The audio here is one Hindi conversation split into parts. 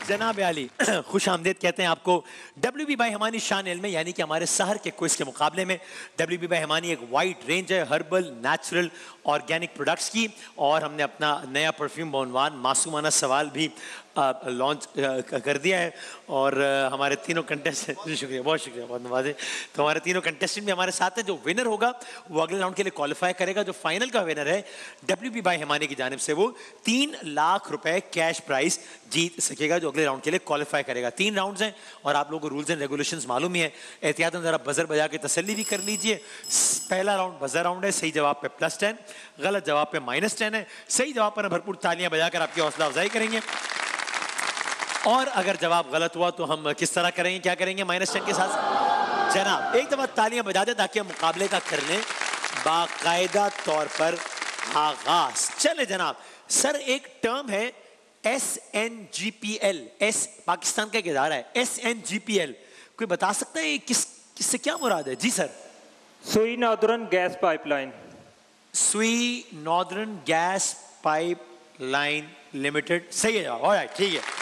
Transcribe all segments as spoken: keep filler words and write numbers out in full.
जनाब आली खुश आमदेद कहते हैं आपको डब्ल्यू बी बाई हमानी शान इल्म में, यानी कि हमारे शहर के क्विज के मुकाबले में। डब्ल्यू बी बाई हमानी एक वाइड रेंज है हर्बल, नेचुरल, ऑर्गेनिक प्रोडक्ट्स की, और हमने अपना नया परफ्यूम बॉनवान मासूमाना सवाल भी लॉन्च कर दिया है। और आ, हमारे तीनों कंटेस्टेंट, शुक्रिया, बहुत शुक्रिया, बहुत नवाजे। तो हमारे तीनों कंटेस्टेंट भी हमारे साथ हैं। जो विनर होगा वो अगले राउंड के लिए क्वालिफाई करेगा। जो फाइनल का विनर है डब्ल्यू बी बाई हमानी की जानिब से, वो तीन लाख रुपए कैश प्राइज जीत सकेगा, जो अगले राउंड के लिए क्वालिफाई करेगा। तीन राउंड्स हैं और आप लोगों को रूल्स एंड रेगुलेशंस मालूम ही है। एहतियातन जरा बजर बजा के तसल्ली भी कर लीजिए। पहला राउंड बजर राउंड है, सही जवाब पे प्लस टेन, गलत जवाब पे माइनस टेन है। सही जवाब पर भरपूर तालियां बजाकर आपकी हौसला अफजाई करेंगे, और अगर जवाब गलत हुआ तो हम किस तरह करेंगे, क्या करेंगे माइनस टेन के साथ? जनाब एक दफा तालियां बजा दे ताकि हम मुकाबले का कर लें बाकायदा तौर पर आगाज। चले जनाब। सर एक टर्म है S N G P L, एस पाकिस्तान का एक इदारा है, S N G P L, कोई बता सकता है किस किससे क्या मुराद है? जी sir. Sui northern gas pipeline. Sui northern gas pipeline limited, सही है जवाब। ऑलराइट, ठीक है।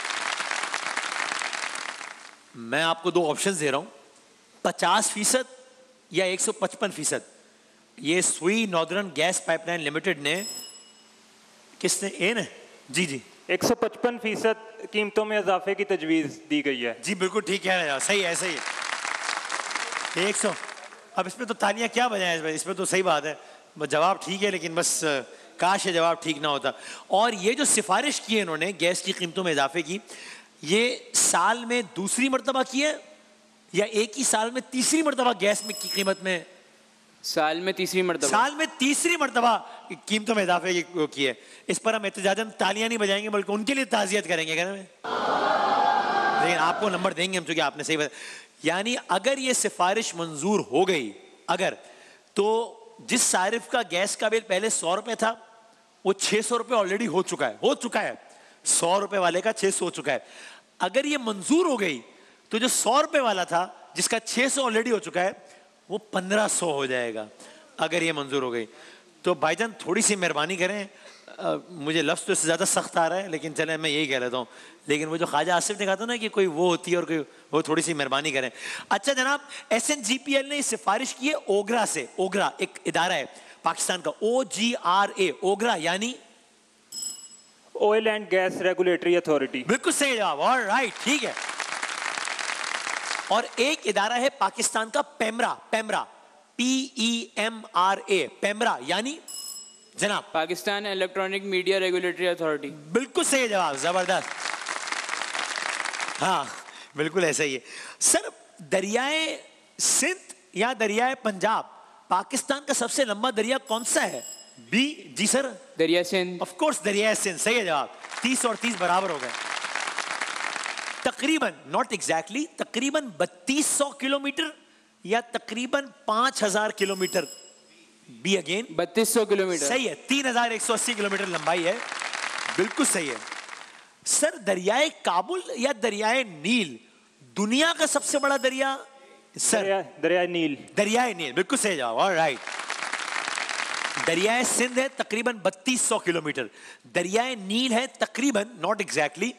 मैं आपको दो ऑप्शन दे रहा हूं, पचास फीसद या एक सौ पचपन फीसद। ये सुई नॉर्दर्न गैस पाइपलाइन लिमिटेड ने, किसने? ए ने? जी जी, एक सौ पचपन फीसद कीमतों में इजाफे की तजवीज दी गई है। जी बिल्कुल ठीक कह रहे हैं, सही है, सही है। एक सौ, अब इसमें तो तालियां क्या बजाएं, इसमें तो सही बात है, जवाब ठीक है, लेकिन बस काश ये जवाब ठीक ना होता। और ये जो सिफारिश की है इन्होंने गैस की कीमतों में इजाफे की, ये साल में दूसरी मर्तबा की है या एक ही साल में तीसरी मर्तबा गैस में की कीमत में? साल में तीसरी मर्तबा। साल में तीसरी मर्तबा कीमतों में इजाफे की, की है। इस पर हम एहतजाजन तालियां नहीं बजाएंगे बल्कि उनके लिए ताज़ियत करेंगे, लेकिन आपको नंबर देंगे हम चूंकि आपने सही बताया। यानी अगर ये सिफारिश मंजूर हो गई, अगर, तो जिस सारिफ का गैस का बिल पहले सौ रुपए था वो छह सौ रुपए ऑलरेडी हो चुका है, हो चुका है सौ रुपए वाले का छह सौ हो चुका है। अगर ये मंजूर हो गई तो जो सौ रुपए वाला था जिसका छह सौ ऑलरेडी हो चुका है वो पंद्रह सौ हो जाएगा, अगर ये मंजूर हो गई तो। भाईजान थोड़ी सी मेहरबानी करें, आ, मुझे लफ्ज़ तो इससे ज़्यादा सख्त आ रहा है, लेकिन चले मैं यही कह लेता हूँ। लेकिन वो जो ख्वाजा आसिफ ने कहा था ना कि कोई वो होती है और कोई वो, थोड़ी सी मेहरबानी करें। अच्छा जनाब, S N G P L ने सिफारिश की है ओगरा से। ओगरा एक इदारा है पाकिस्तान का, ओ जी आर ए, ओगरा यानी oil and gas regulatory authority. बिल्कुल सही जवाब, ऑलराइट, ठीक है। और एक इदारा है पाकिस्तान का PEMRA, PEMRA, P E M R A, PEMRA यानी जनाब? Pakistan electronic media regulatory authority. बिल्कुल सही जवाब, जबरदस्त। हाँ बिल्कुल ऐसा ही है। सर दरियाए सिंध या दरियाए पंजाब पाकिस्तान का सबसे लंबा दरिया कौन सा है? बी, जी सर। दरिया सिंध। ऑफ कोर्स दरिया सिंध, सही है जवाब। तीस और तीस बराबर हो गए। तकरीबन, नॉट एग्जैक्टली, तकरीबन बत्तीस सौ किलोमीटर या तकरीबन पांच हजार किलोमीटर? बी अगेन, बत्तीस सौ किलोमीटर, सही है। तीन हजार एक सौ अस्सी किलोमीटर लंबाई है, बिल्कुल सही है। सर दरियाए काबुल या दरियाए नील दुनिया का सबसे बड़ा दरिया? सर दरिया, दरिया नील। दरियाए नील, बिल्कुल सही जवाब, ऑलराइट। दरियाए सिंध है तकरीबन बत्तीस सौ किलोमीटर, दरियाए नील है तकरीबन, नॉट एग्जैक्टली,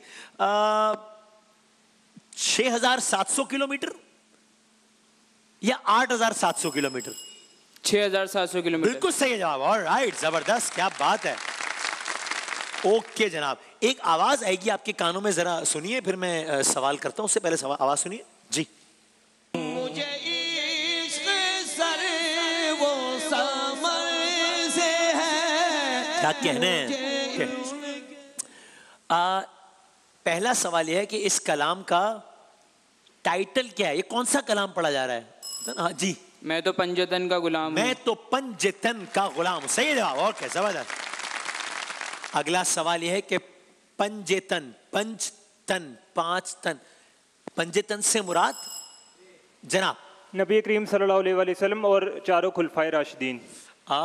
छह हजार सात सौ किलोमीटर या आठ हजार सात सौ किलोमीटर? छह हजार सात सौ किलोमीटर, बिल्कुल सही जवाब, ऑलराइट, जबरदस्त, क्या बात है। ओके जनाब, एक आवाज आएगी आपके कानों में, जरा सुनिए, फिर मैं आ, सवाल करता हूं। उससे पहले सवाल, आवाज सुनिए जी। मुझे इश्क सर वो समर से है, क्या कहने हैं? आ, पहला सवाल यह है कि इस कलाम का टाइटल क्या है? ये कौन सा कलाम पढ़ा जा रहा है? हाँ जी। मैं तो पंजतन का गुलाम मैं तो पंजतन का गुलाम, सही जवाब, ओके जबरदस्त। अगला सवाल यह है कि पंजतन, पंच तन, पांच तन, पंजतन से मुराद जनाब? नबी करीम सल्लल्लाहु अलैहि वसल्लम और चारों खुलफाए राशिदीन। आ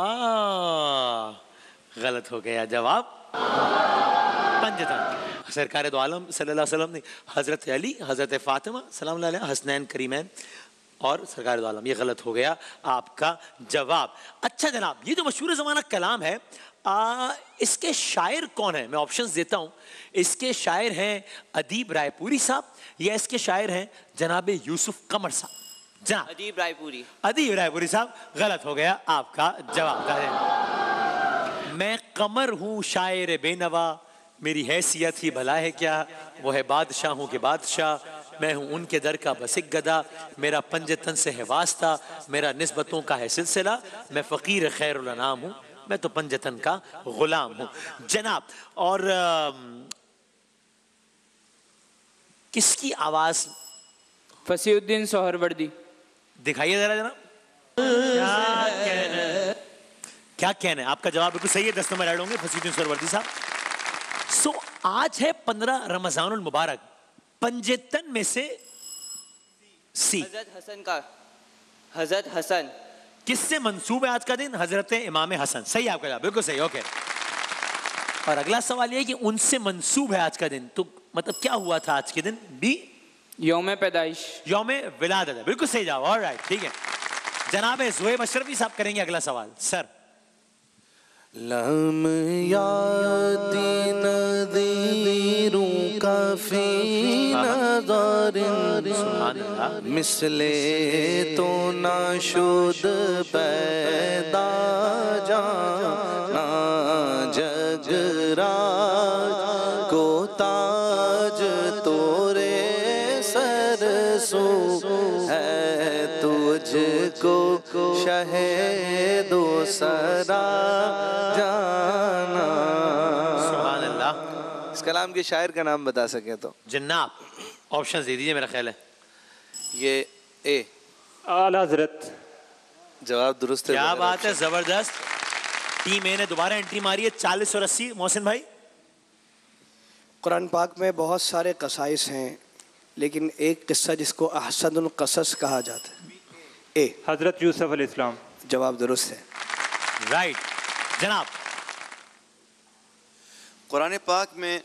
गलत हो गया जवाब, पंजतन सरकार दो आलम सल्लल्लाहु अलैहि वसल्लम ने हजरत अली, हजरत फातिमा सलाम अलैहा, हसनैन करीमैन और सरकार दो आलम, ये गलत हो गया आपका जवाब। अच्छा जनाब, ये जो मशहूर ज़माना कलाम है आ, इसके शायर कौन है? मैं ऑप्शंस देता हूं। इसके शायर हैं अदीब रायपुरी साहब या इसके शायर हैं जनाब यूसुफ कमर साहब? जनाब अदीब रायपुरी। अदीब रायपुरी साहब, गलत हो गया आपका जवाब। मैं कमर हूं शायर बेनवा, मेरी हैसियत ही भला है क्या, वो है बादशाहों के बादशाह, मैं हूं उनके दर का बस एक गदा, मेरा पंजतन से है वास्ता, मेरा निस्बतों का है सिलसिला, मैं फ़कीर खैरुल अनाम हूं, मैं तो पंजतन का गुलाम हूं। जनाब, और आ, किसकी आवाज? फसीउद्दीन सोहरवर्दी। दिखाइए जरा जनाब। क्या कहना है? क्या कहना है? आपका जवाब बिल्कुल सही है, दस नंबर ऐड होंगे फसीउद्दीन सोहरवर्दी साहब। सो आज है पंद्रह रमजानुल मुबारक, पंजतन में से सी हजरत हसन का, हजरत हसन किससे मंसूब है आज का दिन? हजरत इमाम हसन। सही आपका जवाब, बिल्कुल सही। ओके, और अगला सवाल यह है कि उनसे मंसूब है आज का दिन, तो मतलब क्या हुआ था आज के दिन? बी यौम पैदाइश, यौम विलादत है, बिल्कुल सही जवाब। ऑलराइट, ठीक है। जनाब ज़ुहैब अशरफी साहब करेंगे अगला सवाल। सर। लम यादी नज़ीरों का फी नज़ारिन, मिसले तो नाशुद पैदा जाना, जगराज को ताज तोरे सरसो है, तुझको शहेदो सरा जाना। सुभान अल्लाह। इस कलाम के शायर का नाम बता सके तो? जन्नाब, ऑप्शन दे दीजिए, मेरा ख्याल है ये ए आला हजरत। जवाब दुरुस्त है। क्या बात है, जबरदस्त। टीम ए ने दोबारा एंट्री मारी है। चालीस और अस्सी। मोहसिन भाई। कुरान पाक में बहुत सारे कसाइस हैं, लेकिन एक किस्सा जिसको अहसनुल क़सस कहा जाता है। ए हजरत यूसुफ अलैहिस्सलाम। जवाब दुरुस्त है। राइट। जनाब। कुरान पाक में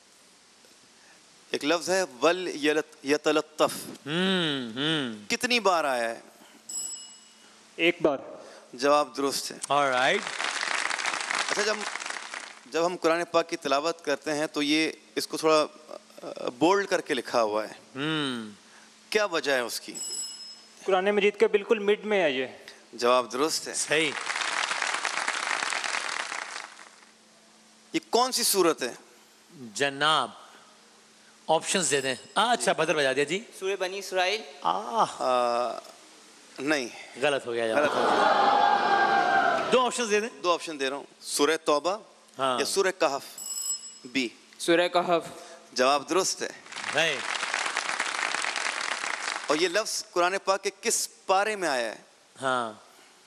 एक लफ्ज है वल यतलत्तफ, हम्म हम्म कितनी बार आया है? एक बार। जवाब दुरुस्त है। ऑलराइट। अच्छा, जब जब हम कुरान पाक की तिलावत करते हैं तो ये इसको थोड़ा बोल्ड करके लिखा हुआ है, हम्म क्या वजह है उसकी? कुरान मजीद के बिल्कुल मिड में है ये। जवाब दुरुस्त है। सही। ये कौन सी सूरत है? जनाब, ऑप्शंस दे दें। अच्छा, बदल बजा दिया जी। सूरह बनी इसराइल। आह, आ, नहीं, गलत हो गया जवाब। गलत हो गया। दो ऑप्शंस दे दें। दो ऑप्शन दे रहा हूँ, सूरह तौबा हाँ। या सूरह कहफ। बी। सूरह कहफ। जवाब दुरुस्त है। नहीं। और ये लफ्ज कुरान पाक के किस पारे में आया है? हाँ,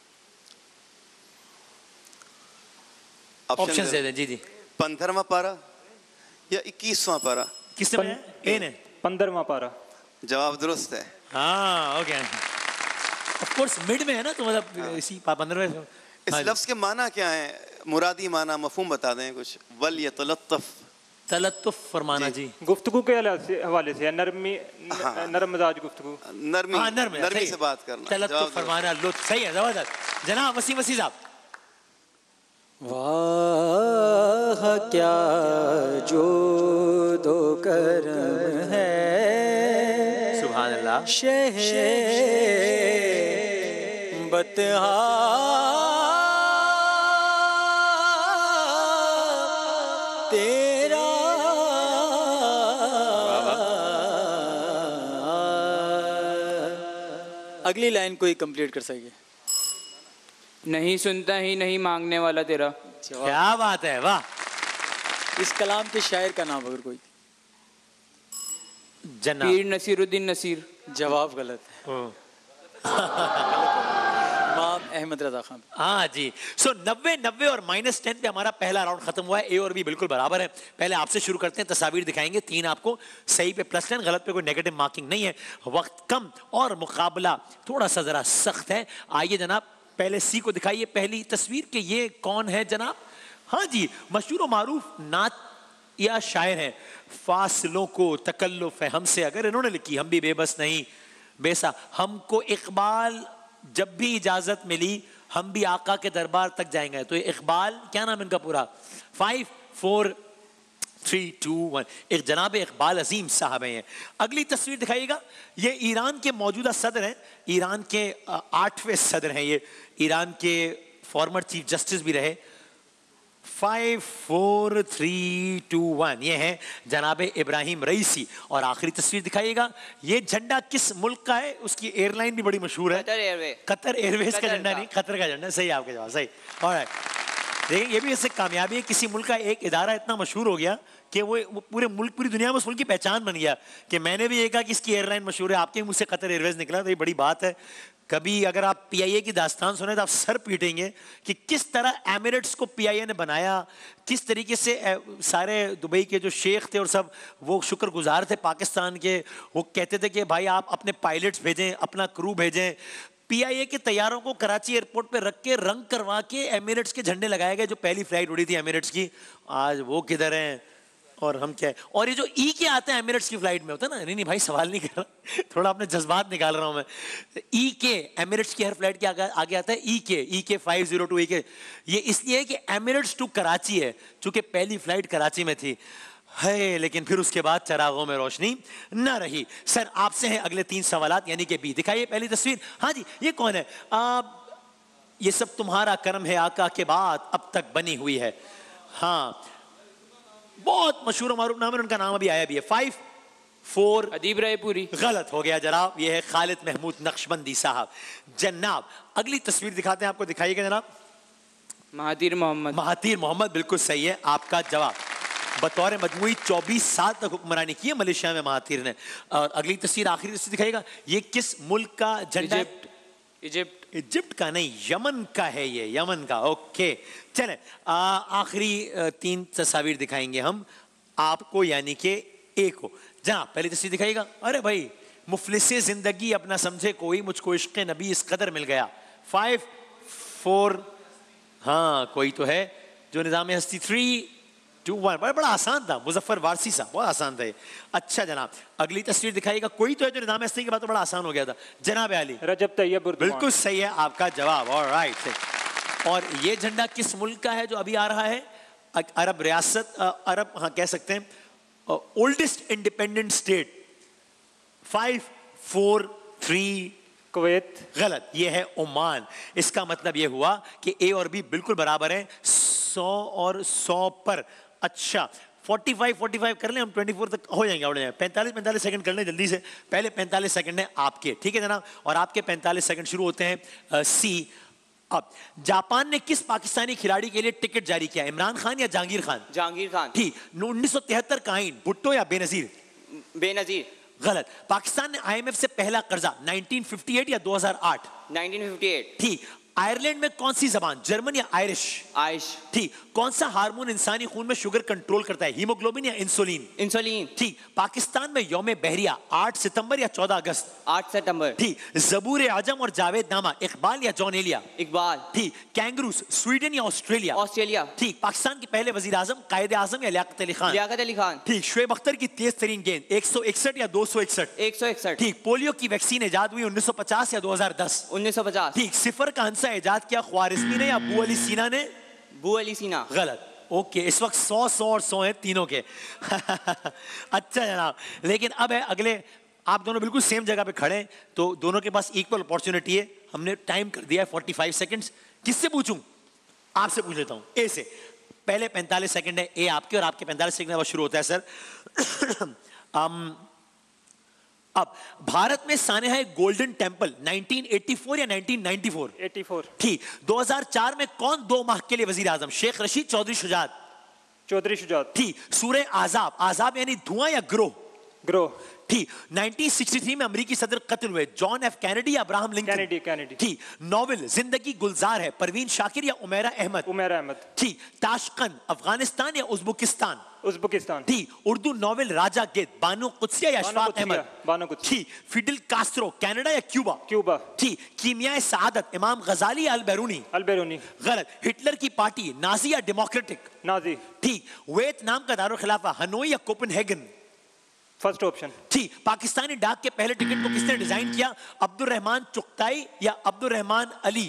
ऑप्शन ऑप्शंस दे दें। जी जी। पंद्रहवा पारा या इक्कीसवां पारा? किसने बनाया? ए ने। पंद्रहवां पारा। जवाब दुरुस्त है। हाँ, ओके। ऑफ कोर्स मिड में है ना, तो मतलब इसी पंद्रह में। इस लफ्ज के माना क्या है? मुरादी माना, मफहूम बता दें कुछ। वल यतलत्तफ। तलत्तुफ फरमाना जी। गुफ्तगू के हवाले से नरमी, हाँ। नरम मिजाज गुफ्तगू। नरमी, हाँ, नर्म है, नरमी सही से है। बात करना। तलत्तुफ जवाब फरमाना, लुत्फ। सही है, जबरदस्त। जनाब वसीम वसी साहब। वाह क्या जो दो करम है, सुभान अल्लाह। शहे बतहा तेरा। अगली लाइन कोई कंप्लीट कर सके? नहीं सुनता ही नहीं मांगने वाला तेरा। क्या बात है, वाह। इस कलाम के शायर का नाम अगर कोई? जनाब। पीर नसीरुद्दीन नसीर। जवाब गलत है। इमाम अहमद रजा खान। हाँ जी। सो नब्बे नब्बे और माइनस टेन पे हमारा पहला राउंड खत्म हुआ है। ए और बी बिल्कुल बराबर है। पहले आपसे शुरू करते हैं, तस्वीर दिखाएंगे। तीन आपको, सही पे प्लस टेन, गलत पे कोई नेगेटिव मार्किंग नहीं है। वक्त कम और मुकाबला थोड़ा सा जरा सख्त है। आइए जनाब, पहले सी को दिखाइए पहली तस्वीर के। ये कौन है जनाब? हाँ जी, मशहूर और मारूफ नात या शायर हैं। फासलों को तकल्लुफ है हमसे, अगर इन्होंने लिखी हम भी बेबस नहीं बेसा। हमको इकबाल जब भी इजाजत मिली हम भी आका के दरबार तक जाएंगे। तो ये इकबाल, क्या नाम इनका पूरा? Five four three two one. एक जनाब इकबाल अजीम साहब हैं। अगली तस्वीर दिखाइएगा। ये ईरान के मौजूदा सदर हैं, ईरान के आठवें सदर हैं ये, ईरान के फॉर्मर चीफ जस्टिस भी रहे। Five four three two one, ये है जनाब इब्राहिम रईसी। और आखिरी तस्वीर दिखाइएगा। ये झंडा किस मुल्क का है? उसकी एयरलाइन भी बड़ी मशहूर है, कतर एयरवे। कतर एयरवेज का कतर झंडा का। नहीं, कतर का झंडा। सही आपके जवाब, सही। ऑलराइट, देखिए ये भी इससे कामयाबी है, किसी मुल्क का एक इदारा इतना मशहूर हो गया कि वो, वो पूरे मुल्क, पूरी दुनिया में उस मुल्क की पहचान बन गया कि मैंने भी ये कहा कि इसकी एयरलाइन मशहूर है, आपके मुंह से कतर एयरवेज निकला, तो ये बड़ी बात है। कभी अगर आप पीआईए की दास्तान सुने तो आप सर पीटेंगे कि किस तरह एमिरेट्स को पीआईए ने बनाया, किस तरीके से सारे दुबई के जो शेख थे और सब वो शुक्रगुजार थे पाकिस्तान के। वो कहते थे कि भाई आप अपने पायलट्स भेजें, अपना क्रू भेजें। पीआईए के तैयारों को कराची एयरपोर्ट पे रख के रंग करवा के एमिरेट्स के झंडे लगाए गए। जो पहली फ्लाइट उड़ी थी एमिरेट्स की, आज वो किधर हैं और हम क्या है। और ये जो ई के आते हैं एमिरेट्स की फ्लाइट में, होता है ना, नहीं नहीं भाई सवाल नहीं कर रहा, थोड़ा अपने जज्बात निकाल रहा हूं मैं। ई के एमिरेट्स की हर फ्लाइट के आगे आगे आता है ई के, ई के फाइव जीरो टू ई के। ये इसलिए है कि एमिरेट्स टू कराची है, चूंकि पहली फ्लाइट कराची में थी है, लेकिन फिर उसके बाद चरागों में रोशनी न रही। सर आपसे हैं अगले तीन सवालात, यानी कि बी। दिखाइए पहली तस्वीर। हाँ जी, ये कौन है? आ, ये सब तुम्हारा कर्म है आका के बाद अब तक बनी हुई है। हाँ, बहुत मशहूर मारूफ नाम है, उनका नाम अभी आया भी है। Five four Adeeb Raipuri. गलत हो गया जनाब, ये है खालिद महमूद नक्शबंदी साहब। जनाब अगली तस्वीर दिखाते हैं आपको, दिखाइएगा जनाब। महातीर मोहम्मद। महातीर मोहम्मद, बिल्कुल सही है आपका जवाब। बतौर मजमूई चौबीस साल तक हुक्मरानी की है मलेशिया में महातीर ने। और अगली तस्वीर, आखिरी तस्वीर दिखाइएगा। ये किस मुल्क का झंडा? इजिप्ट। इजिप्ट इजिप्ट का नहीं, यमन का है ये, यमन का। ओके चलें, आखिरी तीन तस्वीर दिखाएंगे हम आपको, यानी कि ए को। जनाब पहली तस्वीर दिखाइएगा। अरे भाई, मुफलिसे जिंदगी अपना समझे कोई, मुझको इश्क नबी इस कदर मिल गया। फाइव फोर, हाँ कोई तो है जो निज़ाम हस्ती। थ्री टू वन, बड़ा बड़ा आसान था, मुजफ्फर वारसी साहब, बहुत आसान था ये। अच्छा जनाब अगली तस्वीर दिखाइएगा। कोई तो है जो निज़ाम हस्ती के बाद तो बड़ा आसान हो गया था। जनाब अली। रजब तैयब उर्दुमान। बिल्कुल सही है आपका जवाब। ऑलराइट। और ये झंडा किस मुल्क का है जो अभी आ रहा है? अरब रियासत, अरब, हाँ कह सकते हैं, oldest independent state. Five four three Kuwait. गलत, ये है ओमान। इसका मतलब ये हुआ कि ए और बी बिल्कुल बराबर हैं, सौ और सौ पर। अच्छा पैंतालीस पैंतालीस कर लें हम, चौबीस तक हो जाएंगे, हो जाएंगे। पैंतालीस पैंतालीस सेकंड कर लें जल्दी से। पहले पैंतालीस सेकंड है आपके, ठीक है जनाब। और आपके पैंतालीस सेकंड शुरू होते हैं सी। अब जापान ने किस पाकिस्तानी खिलाड़ी के लिए टिकट जारी किया? इमरान खान या जहांगीर खान? जहांगीर खान। ठीक। उन्नीस सौ तिहत्तर का आइन, भुट्टो या बेनजीर? बेनजीर। गलत। पाकिस्तान ने आईएमएफ से पहला कर्जा उन्नीस सौ अट्ठावन या दो हज़ार आठ? उन्नीस सौ अट्ठावन। ठीक। आयरलैंड में कौन सी जबान, जर्मन या आयरिश? आयश। ठीक। कौन सा हार्मोन इंसानी खून में शुगर कंट्रोल करता है, हीमोग्लोबिन या इंसुलिन? इंसुलिन। ठीक। पाकिस्तान में यौम बहरिया आठ सितंबर या चौदह अगस्त? आठ सितंबर। ठीक। जबूर आजम और जावेद नामा, इकबाल या जॉन एलिया? इकबाल। ठीक। कैंगरूस स्वीडन या ऑस्ट्रेलिया? ऑस्ट्रेलिया। ठीक। पाकिस्तान के पहले वजीर आजम कायदे आजम या लियाकत अली खान? लियाकत अली खान। ठीक। शुएब अख्तर की तेज तरीन गेंद एक सौ इकसठ या दो सौ इकसठ? एक सौ इकसठ। ठीक। पोलियो की वैक्सीन इजाद हुई उन्नीस सौ पचास या दो हज़ार दस? उन्नीस सौ पचास। ठीक। सिफर का हंसा इजाद किया ख्वारिज़मी ने या अबू अली सीना ने? बू अली सीना। गलत। ओके, इस वक्त सौ सौ और सौ हैं तीनों के। अच्छा जनाब, लेकिन अब है अगले, आप दोनों बिल्कुल सेम जगह पे खड़े हैं, तो दोनों के पास इक्वल अपॉर्चुनिटी है। हमने टाइम कर दिया है पैंतालीस सेकंड्स। किससे पूछूं? आपसे पूछ लेता हूं, ए से। पहले पैंतालीस सेकंड है ए आपके, और आपके पैंतालीस सेकंड बाद शुरू होता है सर। um, अब भारत में सानेहा गोल्डन टेंपल उन्नीस सौ चौरासी या उन्नीस सौ चौरानवे? चौरासी। ठीक। दो हज़ार चार में कौन दो माह के लिए वजीर आजम, शेख रशीद चौधरी शुजात? चौधरी शुजात। ठीक। सूरह आजाब, आजाब यानी धुआं या ग्रोह? ग्रोह। ठीक। उन्नीस सौ तिरसठ में अमेरिकी सदर कत्ल हुए, जॉन एफ कैनेडी या अब्राहम लिंकन? कैनेडी। कैनेडी। ठीक। नॉवेल जिंदगी गुलजार है, परवीन शाकिर या उमेरा अहमद? उमेरा अहमद। ठीक। ताशकंद अफगानिस्तान या उज्बेकिस्तान? उज्बेकिस्तान। ठीक। उर्दू नॉवेल राजा गेद, बानो कुत्सिया या अशफाक अहमद? बानो कुत्सिया। ठीक। फिडेल कास्ट्रो कैनेडा या क्यूबा? क्यूबा। ठीक। कीमिया सआदत इमाम गजाली या अल बैरूनी? अल बैरूनी। गलत। हिटलर की पार्टी नाजी या डेमोक्रेटिक? नाजी। ठीक। वियतनाम का दारुल खिलाफा हनोई या कोपेनहेगन? First option. ठीक। पाकिस्तानी डाक के पहले टिकट को किसने डिजाइन किया, अब्दुल रहमान चुगताई या अब्दुल रहमान अली?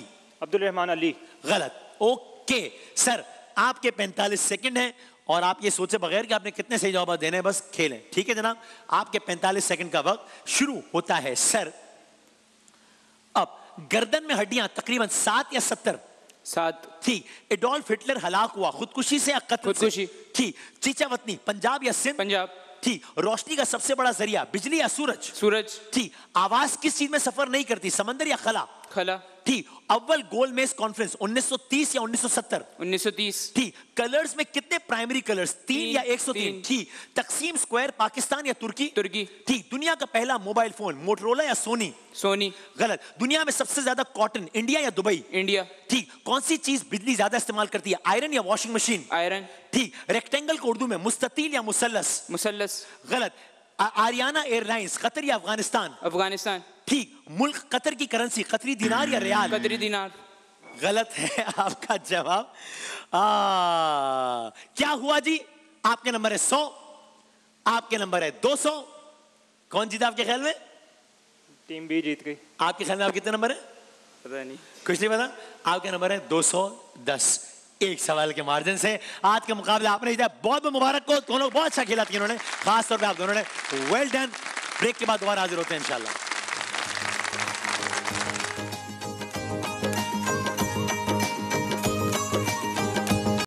अब्दुल रहमान अली। गलत। ओके सर, आपके पैंतालीस सेकंड हैं और आप ये सोचे बगैर कि आपने कितने सही जवाब देने हैं, बस खेलें। ठीक है जनाब, आपके पैंतालीस सेकंड का वक्त शुरू होता है सर। अब गर्दन में हड्डियां तकरीबन सात या सत्तर? सात। ठीक। एडोल्फ हिटलर हलाक हुआ खुदकुशी से या कत्ल से? खुदकुशी। ठीक। चीचा वतनी पंजाब या सिंध? पंजाब। ठीक। रोशनी का सबसे बड़ा जरिया बिजली या सूरज? सूरज। ठीक। आवाज किस चीज में सफर नहीं करती, समंदर या खला? खला। ठीक। अव्वल गोलमेज कॉन्फ्रेंस उन्नीस सौ तीस या उन्नीस सौ सत्तर? उन्नीस सौ तीस। ठीक। कलर्स में कितने प्राइमरी कलर्स, तीन, तीन या एक सौ तीन? तीन। ठीक। तकसीम स्क्वायर पाकिस्तान या तुर्की? तुर्की। ठीक। दुनिया का पहला मोबाइल फोन मोटरोला या सोनी? सोनी। गलत। दुनिया में सबसे ज्यादा कॉटन इंडिया या दुबई? इंडिया। ठीक। कौन सी चीज बिजली ज्यादा इस्तेमाल करती है, आयरन या वॉशिंग मशीन? आयरन। ठीक। रेक्टेंगल को उर्दू में मुस्ततील या मुसल्लस? मुसल्लस। गलत। आ- आरियाना एयरलाइंस कतर या अफगानिस्तान? अफगानिस्तान। ठीक। मुल्क कतर की करेंसी कतरी दिनार या रियाल? कतरी दिनार। गलत है आपका जवाब। आ, क्या हुआ जी? आपके नंबर है सौ, आपके नंबर है दो सौ। कौन जीता आपके ख्याल में? टीम बी जीत गई। आपके ख्याल में आप कितने नंबर है? पता नहीं। कुछ नहीं पता। आपके नंबर है दो सौ दस। एक सवाल के मार्जिन से आज का मुकाबला आपने जीता। बहुत बहुत मुबारक को, दोनों बहुत अच्छा खेला तीनों ने, खास तौर पे आप दोनों ने। Well done. ब्रेक के बाद दोबारा हाजिर होते हैं इंशाल्लाह।